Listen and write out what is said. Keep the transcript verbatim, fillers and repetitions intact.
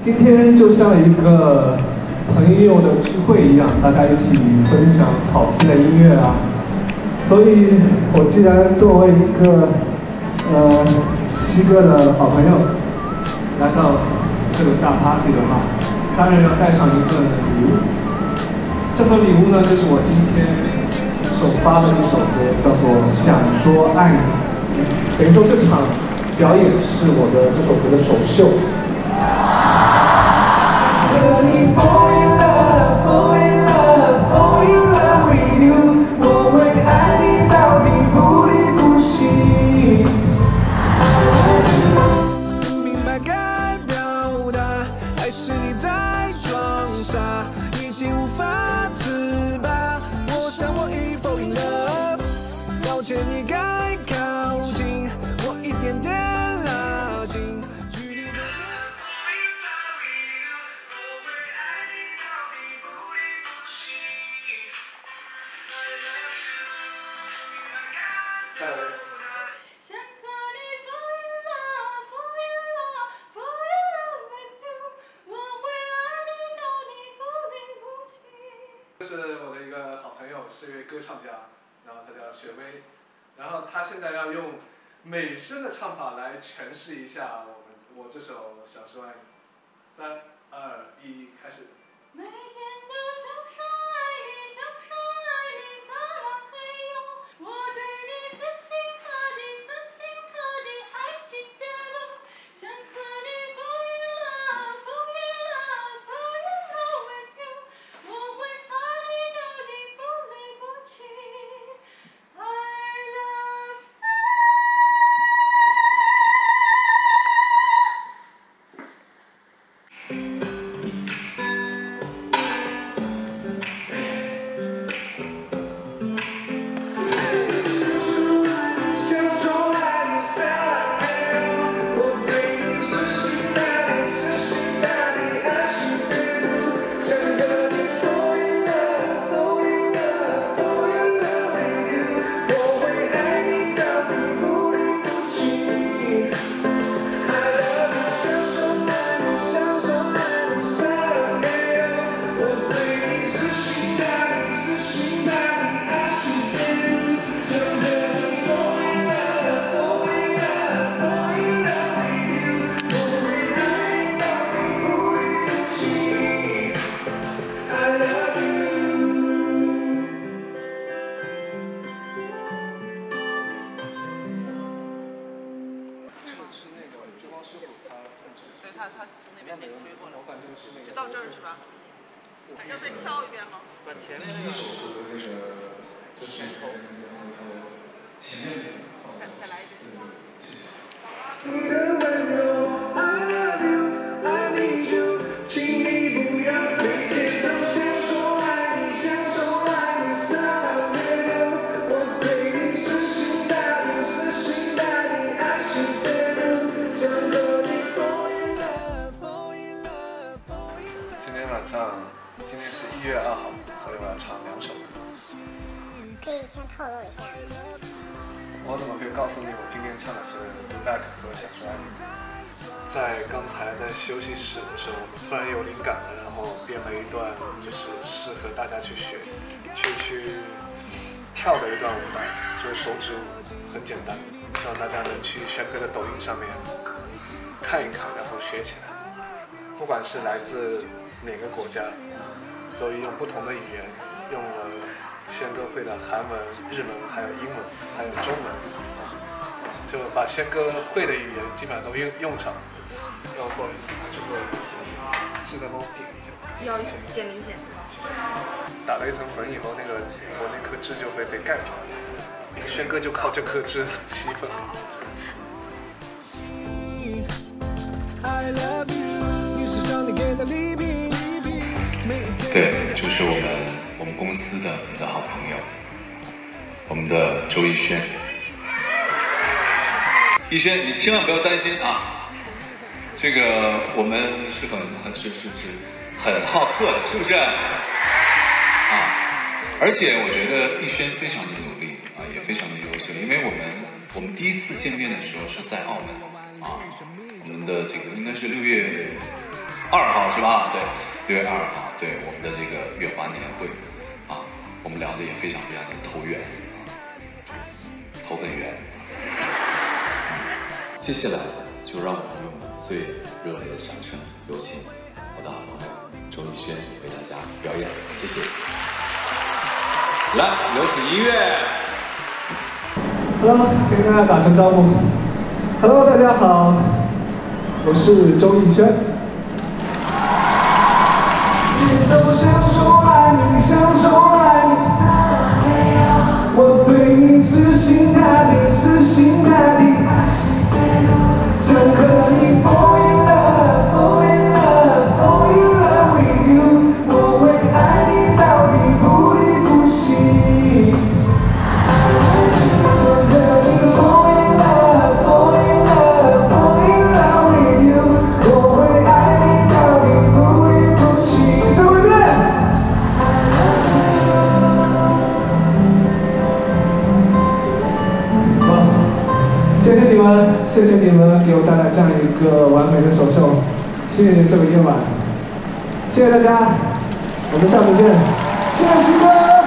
今天就像一个朋友的聚会一样，大家一起分享好听的音乐啊。所以，我既然作为一个呃西哥的好朋友来到这个大 party 的话，当然要带上一份礼物。这份礼物呢，就是我今天首发的一首歌，叫做《想说爱你》。等于说这场表演是我的这首歌的首秀。 这是我的一个好朋友，是一位歌唱家，然后他叫雪薇，然后他现在要用美声的唱法来诠释一下我们我这首《想说爱你》。三二一，开始。 每天都想说爱你，想说爱你，撒浪嘿哟，我对你死心塌地，死心塌地爱惜的路，想和你 fall in love fall in love fall in love with you， 我会爱你到底不离不弃 I love you。 他他从那边那个追过来，就到这儿是吧？要再跳一遍吗？ 把前面那个前头，前面再再来一遍。 你的温柔 I love you I need you， 请你不要每天都想说爱你，想说爱你，撒浪嘿哟，我对你死心塌地，死心塌地爱惜的路，想和你 fall in love fall in love fall in love。 今天晚上，今天是一月二号，所以我要唱两首歌。 可以先透露一下。 我怎么可以告诉你，我今天唱的是《Be Back》和《想说爱你》。在刚才在休息室的时候，我们突然有灵感了，然后编了一段就是适合大家去学、去去跳的一段舞蹈，就是手指舞，很简单，希望大家能去轩哥的抖音上面看一看，然后学起来。不管是来自哪个国家，所以用不同的语言，用了轩哥会的韩文、日文，还有英文，还有中文，就把轩哥会的语言基本上都用用上。然后这个是能帮我点一下， 要点明显。 打了一层粉以后，那个我那颗痣就会被盖住了。轩哥就靠这颗痣吸粉。 对，就是我们我们公司的一个好朋友，我们的周逸轩。逸轩，你千万不要担心啊，这个我们是很很是是是很好客的，是不是？啊，而且我觉得逸轩非常的努力啊，也非常的优秀，因为我们我们第一次见面的时候是在澳门啊，我们的这个应该是六月二号是吧？对，六月二号，对我们的这个月华年会啊，我们聊的也非常非常的投缘啊，投很缘。接下来就让我们用最热烈的掌声，有请我的好朋友周艺轩为大家表演，谢谢。来，有请音乐。 Hello， 请跟大家打声招呼。Hello， 大家好，我是周艺轩。你都想说爱你，想说爱你，我对你死心塌地，死心塌地，想和你 fall in love， fall in love， fall in love with you， 我会爱你到底不离不弃。谢谢你们，谢谢你们给我带来这样一个完美的首秀，谢谢这个夜晚，谢谢大家，我们下次见，谢谢七哥。